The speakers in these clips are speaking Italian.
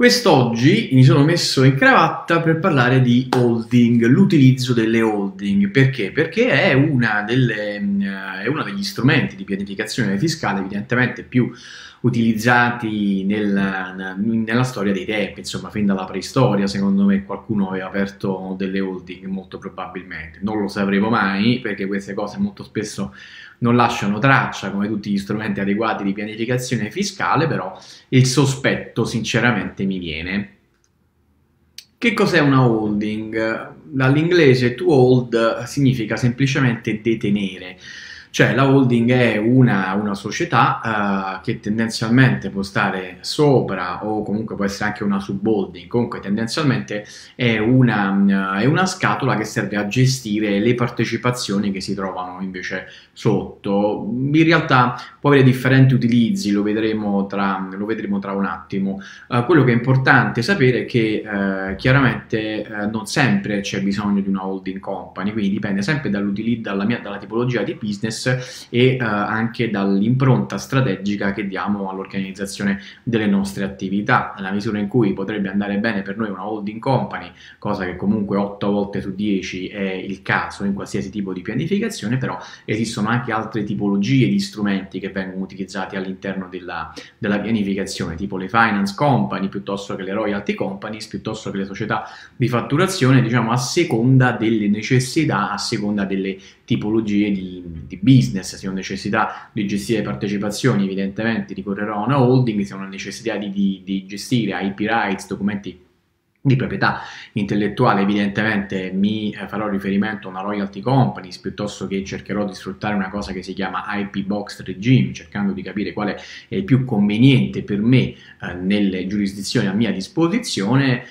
Quest'oggi mi sono messo in cravatta per parlare di holding, l'utilizzo delle holding. Perché? Perché è uno degli strumenti di pianificazione fiscale evidentemente più utilizzati nella storia dei tempi, insomma, fin dalla preistoria, secondo me qualcuno aveva aperto delle holding, molto probabilmente. Non lo sapremo mai, perché queste cose molto spesso non lasciano traccia, come tutti gli strumenti adeguati di pianificazione fiscale, però il sospetto sinceramente mi viene. Che cos'è una holding? Dall'inglese to hold significa semplicemente detenere, cioè la holding è una società che tendenzialmente può stare sopra o comunque può essere anche una subholding, comunque tendenzialmente è una scatola che serve a gestire le partecipazioni che si trovano invece sotto. In realtà può avere differenti utilizzi, lo vedremo tra un attimo. Quello che è importante sapere è che chiaramente non sempre c'è bisogno di una holding company, quindi dipende sempre dalla tipologia di business e anche dall'impronta strategica che diamo all'organizzazione delle nostre attività. Nella misura in cui potrebbe andare bene per noi una holding company, cosa che comunque 8 volte su 10 è il caso in qualsiasi tipo di pianificazione, però esistono anche altre tipologie di strumenti che vengono utilizzati all'interno della pianificazione, tipo le finance company, piuttosto che le royalty companies, piuttosto che le società di fatturazione, diciamo a seconda delle necessità, a seconda delle tipologie di business. Se ho necessità di gestire partecipazioni, evidentemente ricorrerò a una holding. Se ho una necessità di gestire IP rights, documenti di proprietà intellettuale, evidentemente mi farò riferimento a una royalty companies, piuttosto che cercherò di sfruttare una cosa che si chiama IP box regime, cercando di capire quale è il più conveniente per me nelle giurisdizioni a mia disposizione.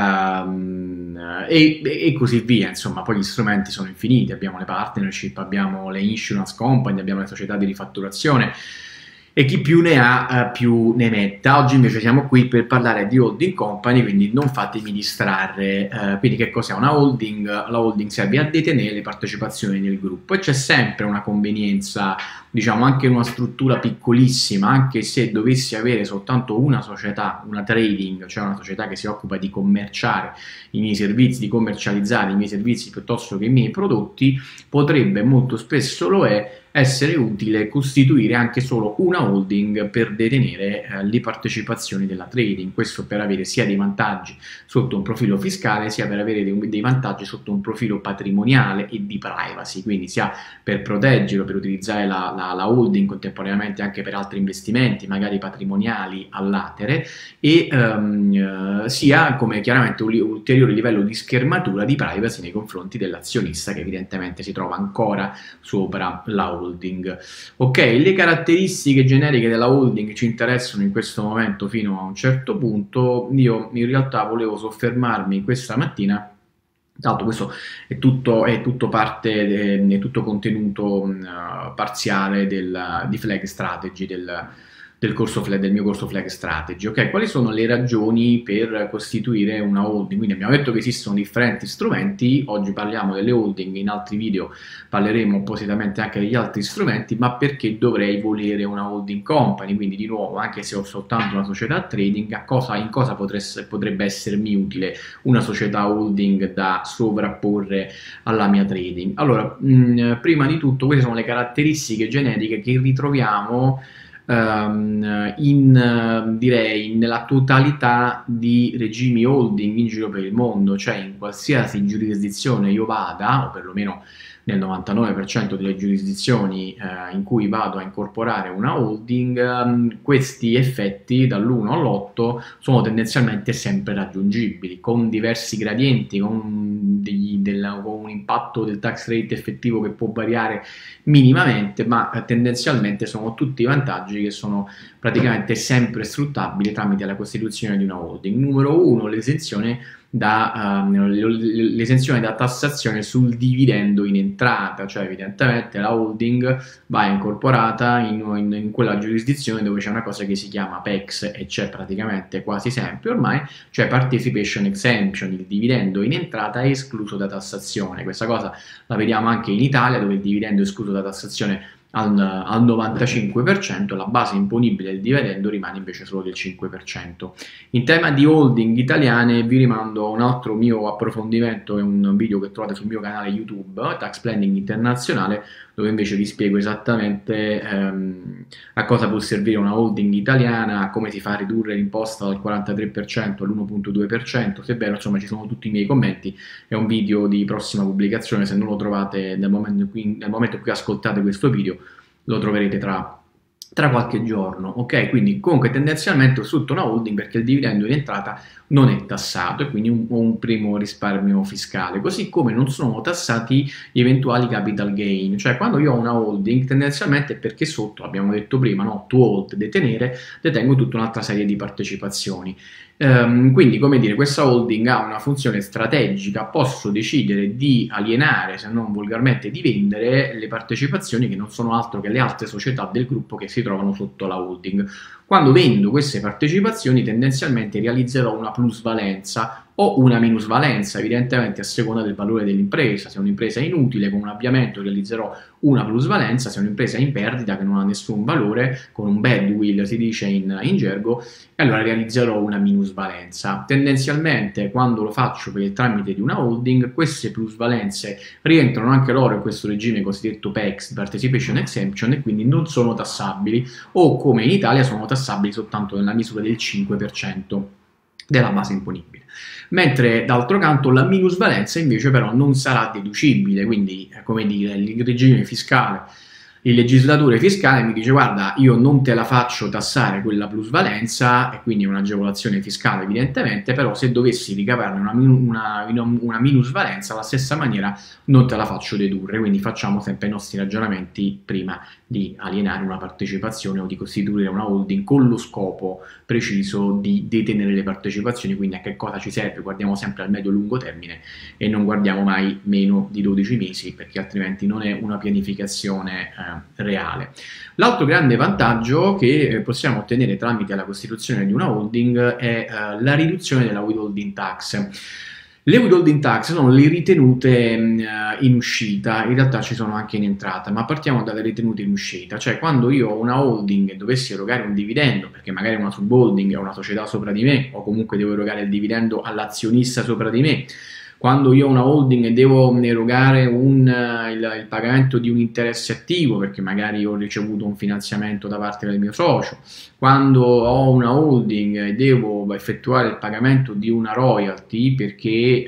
E così via. Insomma, poi gli strumenti sono infiniti, abbiamo le partnership, abbiamo le insurance company, abbiamo le società di rifatturazione e chi più ne ha più ne metta. Oggi invece siamo qui per parlare di holding company, quindi non fatemi distrarre. Quindi che cos'è una holding? La holding serve a detenere le partecipazioni nel gruppo e c'è sempre una convenienza, diciamo anche una struttura piccolissima, anche se dovessi avere soltanto una società, una trading, cioè una società che si occupa di commerciare i miei servizi, di commercializzare i miei servizi piuttosto che i miei prodotti, potrebbe, molto spesso lo è, essere utile costituire anche solo una holding per detenere le partecipazioni della trading. Questo per avere sia dei vantaggi sotto un profilo fiscale, sia per avere dei vantaggi sotto un profilo patrimoniale e di privacy, quindi sia per proteggerlo, per utilizzare la holding contemporaneamente anche per altri investimenti, magari patrimoniali all'atere, e sia come chiaramente un ulteriore livello di schermatura di privacy nei confronti dell'azionista che evidentemente si trova ancora sopra la holding. Ok, le caratteristiche generiche della holding ci interessano in questo momento fino a un certo punto. Io in realtà volevo soffermarmi questa mattina. Tra l'altro questo è tutto parte, è tutto contenuto parziale di Flag Strategy, del mio corso Flag Strategy. Ok, quali sono le ragioni per costituire una holding? Quindi abbiamo detto che esistono differenti strumenti, oggi parliamo delle holding, in altri video parleremo appositamente anche degli altri strumenti, ma perché dovrei volere una holding company? Quindi di nuovo, anche se ho soltanto una società trading, in cosa potrebbe essermi utile una società holding da sovrapporre alla mia trading? Allora, prima di tutto queste sono le caratteristiche generiche che ritroviamo direi nella totalità di regimi holding in giro per il mondo, cioè in qualsiasi giurisdizione io vada, o perlomeno nel 99% delle giurisdizioni in cui vado a incorporare una holding, questi effetti dall'1 all'8 sono tendenzialmente sempre raggiungibili, con diversi gradienti, con un impatto del tax rate effettivo che può variare minimamente, ma tendenzialmente sono tutti vantaggi che sono praticamente sempre sfruttabili tramite la costituzione di una holding. Numero 1, l'esenzione da tassazione sul dividendo in entrata, cioè evidentemente la holding va incorporata in quella giurisdizione dove c'è una cosa che si chiama PEX e c'è praticamente quasi sempre ormai, cioè Participation Exemption, il dividendo in entrata è escluso da tassazione. Questa cosa la vediamo anche in Italia, dove il dividendo è escluso da tassazione al 95%, la base imponibile del dividendo rimane invece solo del 5%. In tema di holding italiane vi rimando a un altro mio approfondimento, è un video che trovate sul mio canale YouTube, Tax Planning Internazionale, dove invece vi spiego esattamente a cosa può servire una holding italiana, come si fa a ridurre l'imposta dal 43% all'1,2%, sebbene insomma ci sono tutti i miei commenti. È un video di prossima pubblicazione, se non lo trovate nel momento in cui ascoltate questo video lo troverete tra qualche giorno, ok? Quindi comunque tendenzialmente ho sotto una holding perché il dividendo in entrata non è tassato e quindi un primo risparmio fiscale, così come non sono tassati gli eventuali capital gain, cioè quando io ho una holding tendenzialmente è perché sotto, abbiamo detto prima, no? To hold, detenere, detengo tutta un'altra serie di partecipazioni. Quindi, come dire, questa holding ha una funzione strategica, posso decidere di alienare, se non volgarmente di vendere, le partecipazioni che non sono altro che le altre società del gruppo che si trovano sotto la holding. Quando vendo queste partecipazioni tendenzialmente realizzerò una plusvalenza o una minusvalenza, evidentemente a seconda del valore dell'impresa. Se un'impresa è inutile, con un avviamento realizzerò una plusvalenza; se un'impresa è in perdita, che non ha nessun valore, con un badwill si dice in gergo, e allora realizzerò una minusvalenza. Tendenzialmente quando lo faccio per il tramite di una holding, queste plusvalenze rientrano anche loro in questo regime cosiddetto PEX, Participation Exemption, e quindi non sono tassabili, o come in Italia sono tassabili soltanto nella misura del 5% della base imponibile. Mentre d'altro canto la minusvalenza invece però non sarà deducibile, quindi come dire, il regime fiscale, il legislatore fiscale mi dice: guarda, io non te la faccio tassare quella plusvalenza, e quindi un'agevolazione fiscale evidentemente, però se dovessi ricavarne una minusvalenza alla stessa maniera non te la faccio dedurre. Quindi facciamo sempre i nostri ragionamenti prima di alienare una partecipazione o di costituire una holding con lo scopo preciso di detenere le partecipazioni. Quindi a che cosa ci serve? Guardiamo sempre al medio-lungo termine e non guardiamo mai meno di 12 mesi, perché altrimenti non è una pianificazione reale. L'altro grande vantaggio che possiamo ottenere tramite la costituzione di una holding è la riduzione della withholding tax. Le withholding tax sono le ritenute in uscita, in realtà ci sono anche in entrata, ma partiamo dalle ritenute in uscita, cioè quando io ho una holding e dovessi erogare un dividendo, perché magari una subholding è una società sopra di me, o comunque devo erogare il dividendo all'azionista sopra di me, quando io ho una holding e devo erogare il pagamento di un interesse attivo, perché magari ho ricevuto un finanziamento da parte del mio socio, quando ho una holding e devo effettuare il pagamento di una royalty perché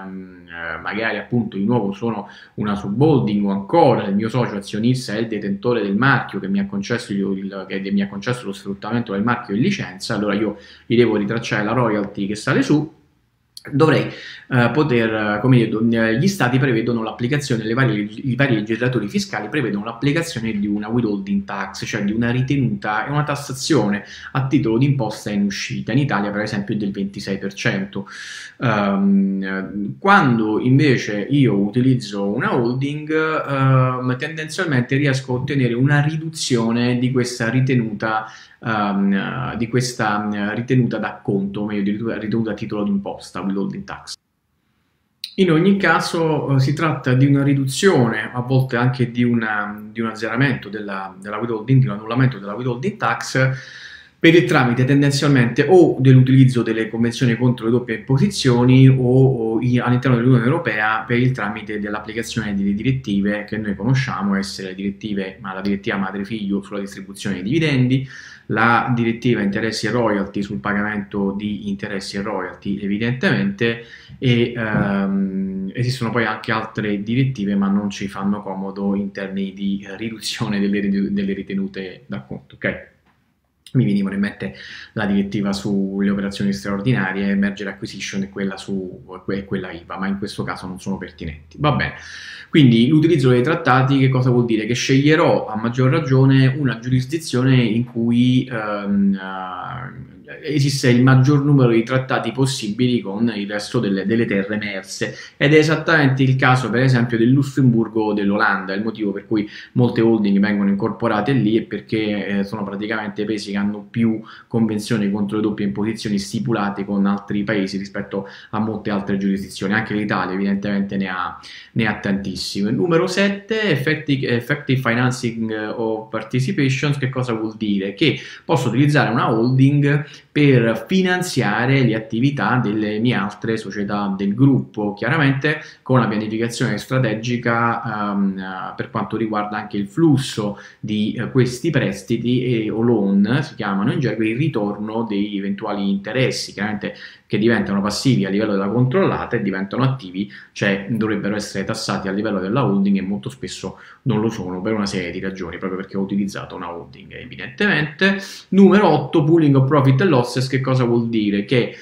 magari appunto di nuovo sono una subholding, o ancora il mio socio azionista è il detentore del marchio che mi ha concesso lo sfruttamento del marchio in licenza, allora io gli devo ritracciare la royalty che sale su. Dovrei come dire, gli stati prevedono l'applicazione, i vari legislatori fiscali prevedono l'applicazione di una withholding tax, cioè di una ritenuta e una tassazione a titolo di imposta in uscita. In Italia per esempio è del 26%. Quando invece io utilizzo una holding, tendenzialmente riesco a ottenere una riduzione di questa ritenuta d'acconto, meglio ritenuta a titolo d'imposta, withholding tax. In ogni caso si tratta di una riduzione, a volte anche di un azzeramento della withholding, di un annullamento della withholding tax, per il tramite tendenzialmente o dell'utilizzo delle convenzioni contro le doppie imposizioni o all'interno dell'Unione Europea per il tramite dell'applicazione delle direttive che noi conosciamo essere le direttive, la direttiva madre-figlio sulla distribuzione dei dividendi, la direttiva interessi e royalty sul pagamento di interessi e royalty evidentemente, e esistono poi anche altre direttive ma non ci fanno comodo in termini di riduzione delle ritenute d'acconto, ok? Mi venivano in mente la direttiva sulle operazioni straordinarie, merger acquisition e quella IVA, ma in questo caso non sono pertinenti. Va bene, quindi l'utilizzo dei trattati che cosa vuol dire? Che sceglierò a maggior ragione una giurisdizione in cui esiste il maggior numero di trattati possibili con il resto delle terre emerse, ed è esattamente il caso per esempio del Lussemburgo o dell'Olanda. Il motivo per cui molte holding vengono incorporate lì è perché sono praticamente paesi che hanno più convenzioni contro le doppie imposizioni stipulate con altri paesi rispetto a molte altre giurisdizioni. Anche l'Italia evidentemente ne ha tantissime. Numero 7, effective financing of participations. Che cosa vuol dire? Che posso utilizzare una holding per finanziare le attività delle mie altre società del gruppo, chiaramente con una pianificazione strategica per quanto riguarda anche il flusso di questi prestiti o loan, si chiamano in gergo, il ritorno degli eventuali interessi, chiaramente, che diventano passivi a livello della controllata e diventano attivi, cioè dovrebbero essere tassati a livello della holding, e molto spesso non lo sono per una serie di ragioni, proprio perché ho utilizzato una holding evidentemente. Numero 8, pooling of profit and losses. Che cosa vuol dire? Che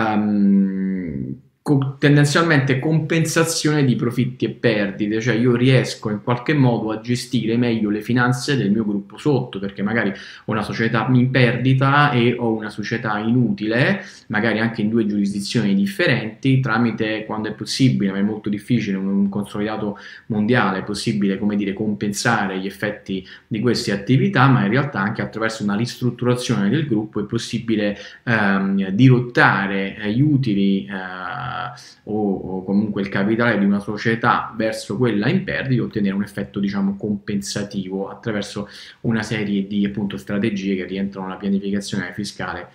tendenzialmente compensazione di profitti e perdite, cioè io riesco in qualche modo a gestire meglio le finanze del mio gruppo sotto, perché magari ho una società in perdita e ho una società inutile, magari anche in due giurisdizioni differenti, tramite, quando è possibile, ma è molto difficile, un consolidato mondiale, è possibile, come dire, compensare gli effetti di queste attività, ma in realtà anche attraverso una ristrutturazione del gruppo è possibile dirottare gli utili o comunque il capitale di una società verso quella in perdita, ottenere un effetto, diciamo, compensativo attraverso una serie di, appunto, strategie che rientrano nella pianificazione fiscale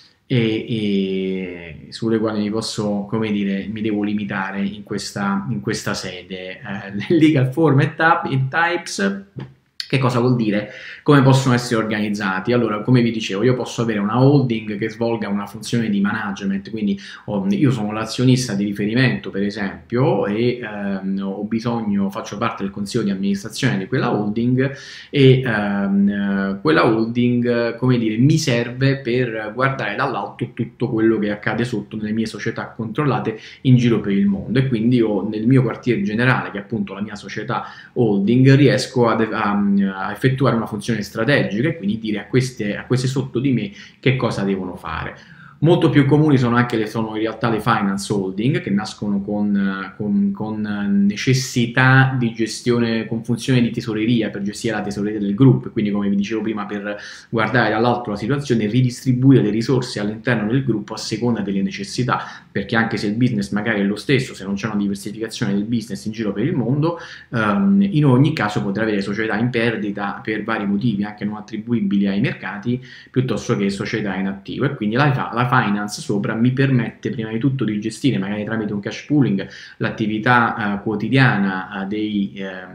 e sulle quali mi posso, come dire, mi devo limitare in questa sede. Legal form e types. Che cosa vuol dire? Come possono essere organizzati? Allora, come vi dicevo, io posso avere una holding che svolga una funzione di management, quindi io sono l'azionista di riferimento, per esempio, e ho bisogno, faccio parte del consiglio di amministrazione di quella holding, e quella holding, come dire, mi serve per guardare dall'alto tutto quello che accade sotto nelle mie società controllate in giro per il mondo, e quindi io nel mio quartier generale, che è appunto la mia società holding, riesco a effettuare una funzione strategica e quindi dire a queste sotto di me che cosa devono fare. Molto più comuni sono in realtà le finance holding, che nascono con necessità di gestione, con funzione di tesoreria, per gestire la tesoreria del gruppo, e quindi, come vi dicevo prima, per guardare dall'alto la situazione e ridistribuire le risorse all'interno del gruppo a seconda delle necessità, perché anche se il business magari è lo stesso, se non c'è una diversificazione del business in giro per il mondo, in ogni caso potrà avere società in perdita per vari motivi anche non attribuibili ai mercati, piuttosto che società in attivo, e quindi la finance sopra mi permette prima di tutto di gestire, magari tramite un cash pooling, l'attività quotidiana dei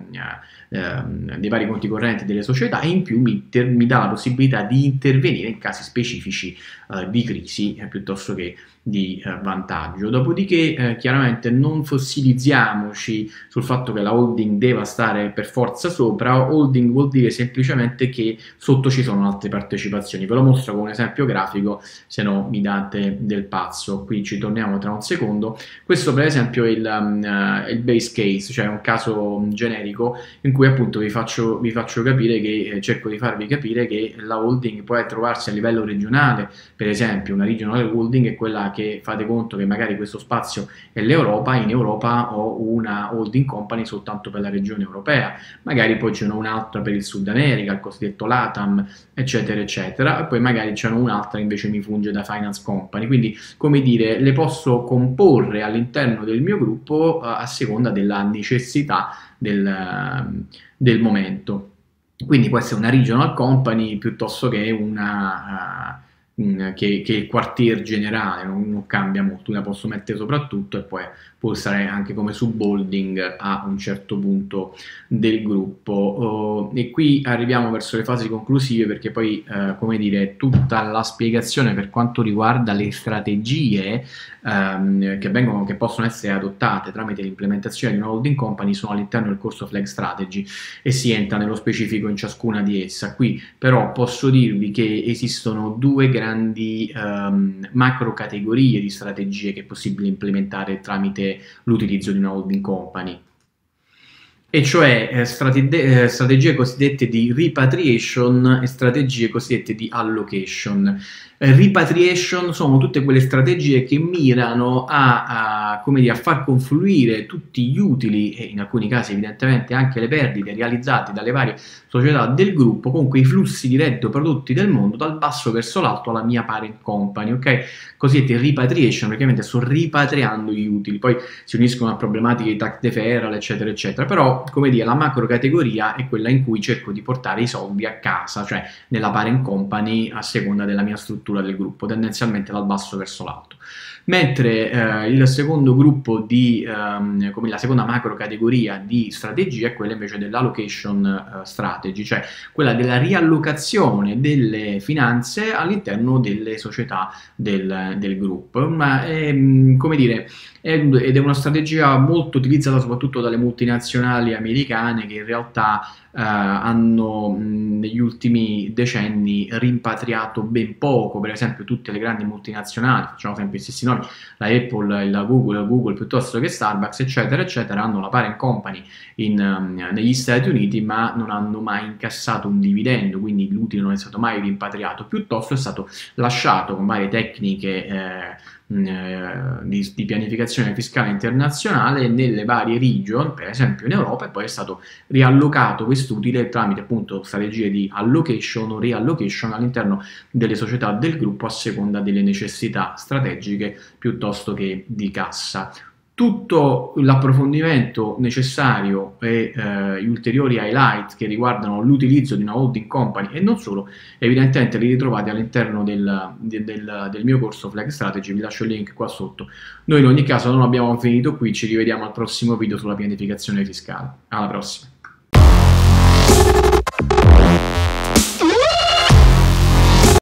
vari conti correnti delle società, e in più mi dà la possibilità di intervenire in casi specifici di crisi piuttosto che di vantaggio. Dopodiché chiaramente non fossilizziamoci sul fatto che la holding deve stare per forza sopra. Holding vuol dire semplicemente che sotto ci sono altre partecipazioni. Ve lo mostro con un esempio grafico, se no mi date del pazzo. Qui ci torniamo tra un secondo. Questo per esempio è il base case, cioè un caso generico in cui appunto vi faccio capire che cerco di farvi capire che la holding può trovarsi a livello regionale. Per esempio una regional holding è quella che, fate conto che magari questo spazio è l'Europa, in Europa ho una holding company soltanto per la regione europea, magari poi ce n'è un'altra per il Sud America, il cosiddetto LATAM, eccetera eccetera, e poi magari c'è un'altra che invece mi funge da finance company. Quindi, come dire, le posso comporre all'interno del mio gruppo a seconda della necessità del momento. Quindi può essere una regional company piuttosto che che il quartier generale, non cambia molto, la posso mettere soprattutto, e poi può stare anche come subholding a un certo punto del gruppo. E qui arriviamo verso le fasi conclusive, perché poi come dire, tutta la spiegazione per quanto riguarda le strategie che possono essere adottate tramite l'implementazione di una holding company sono all'interno del corso Flag Strategy, e si entra nello specifico in ciascuna di esse. Qui però posso dirvi che esistono due grandi macro categorie di strategie che è possibile implementare tramite l'utilizzo di una holding company. e cioè strategie cosiddette di repatriation e strategie cosiddette di allocation. Repatriation sono tutte quelle strategie che mirano come dire, a far confluire tutti gli utili e in alcuni casi evidentemente anche le perdite realizzate dalle varie società del gruppo con quei flussi di reddito prodotti del mondo dal basso verso l'alto alla mia parent company, ok? Cosiddette repatriation, praticamente sto ripatriando gli utili, poi si uniscono a problematiche di tax deferral, eccetera, eccetera, però, come dire, la macro categoria è quella in cui cerco di portare i soldi a casa, cioè nella parent company a seconda della mia struttura del gruppo, tendenzialmente dal basso verso l'alto. Mentre il secondo gruppo come la seconda macro categoria di strategia è quella invece dell'allocation strategy, cioè quella della riallocazione delle finanze all'interno delle società del gruppo. Ma come dire, ed è una strategia molto utilizzata soprattutto dalle multinazionali americane che in realtà hanno negli ultimi decenni rimpatriato ben poco. Per esempio tutte le grandi multinazionali, facciamo sempre i stessi nomi, la Apple, la Google piuttosto che Starbucks, eccetera, eccetera, hanno la parent company negli Stati Uniti, ma non hanno mai incassato un dividendo, quindi l'utile non è stato mai rimpatriato, piuttosto è stato lasciato con varie tecniche di pianificazione fiscale internazionale nelle varie region, per esempio in Europa, e poi è stato riallocato quest'utile tramite appunto strategie di allocation o reallocation all'interno delle società del gruppo a seconda delle necessità strategiche piuttosto che di cassa. Tutto l'approfondimento necessario e gli ulteriori highlight che riguardano l'utilizzo di una holding company e non solo, evidentemente li ritrovate all'interno del mio corso Flag Strategy, vi lascio il link qua sotto. Noi in ogni caso non abbiamo finito qui, ci rivediamo al prossimo video sulla pianificazione fiscale. Alla prossima!